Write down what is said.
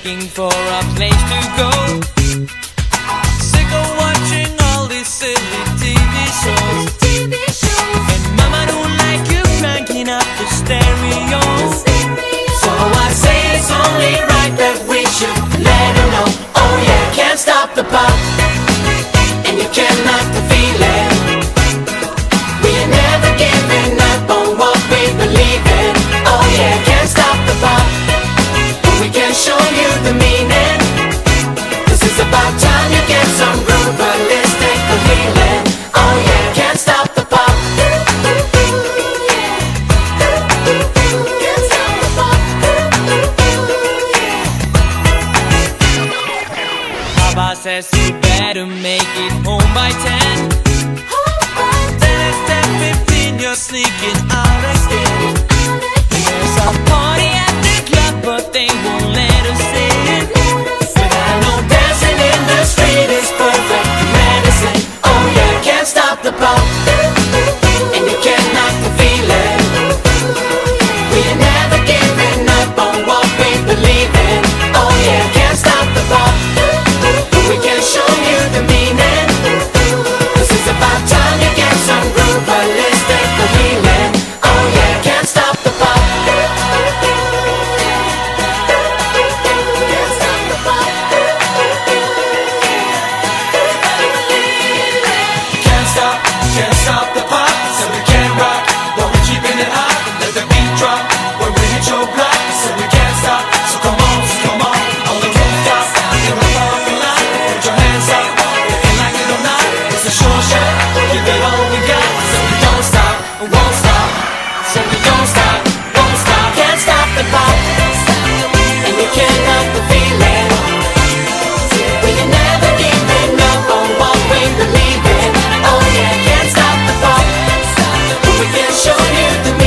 looking for a place to go. Sick of watching all these silly TV shows. And mama don't like you cranking up the stereo. So I say it's only right that we should let her know. Oh yeah, can't stop the pop, and you can't knock the feeling. We ain't never giving up on what we believe in. Oh yeah, can't stop the pop, but we can show you the meaning. This is about time you get some groove, but let's take the healing. Oh yeah, can't stop the pop. Papa says you better make it home by 10. Then at 10:15 you're sneaking out again. There's a party at the club, but they won't let us in. But I know dancing in the street is perfect medicine. Oh yeah, can't stop the pop, and you can't knock the feeling. We ain't never giving up on what we believe in. Oh yeah, can't stop the pop, but we can show you the meaning. This is about time you get some groove, but let's take the healing. Oh yeah, can't stop the pop. Can't stop the pop, so we can't rock, but we're keeping it hot. Let the beat drop when we hit your block, so we can't stop. So come on, on the rooftop, in the parking lot, put your hands up, looking like it or not. It's a sure shot, give it all we got, so we don't stop, won't stop, so we don't stop, won't stop. Can't stop the pop, and you can't knock the feeling. We ain't never giving up on what we believe in. Oh yeah, can't stop the pop, but we can show you the